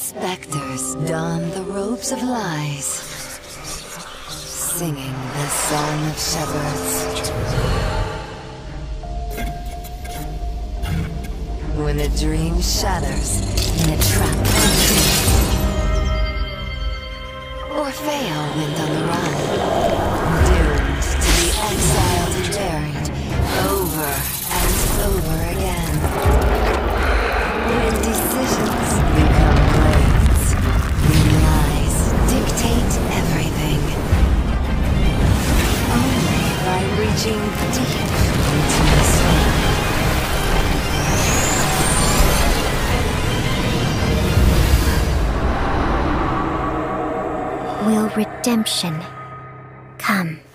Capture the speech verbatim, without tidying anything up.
Spectres don the robes of lies, singing the song of shepherds. When a dream shatters in a trap, or fail when on the run, doomed to be exiled and buried over and over again. When decisions become blades, when lies dictate everything, only by reaching deep into the soul. Will redemption come?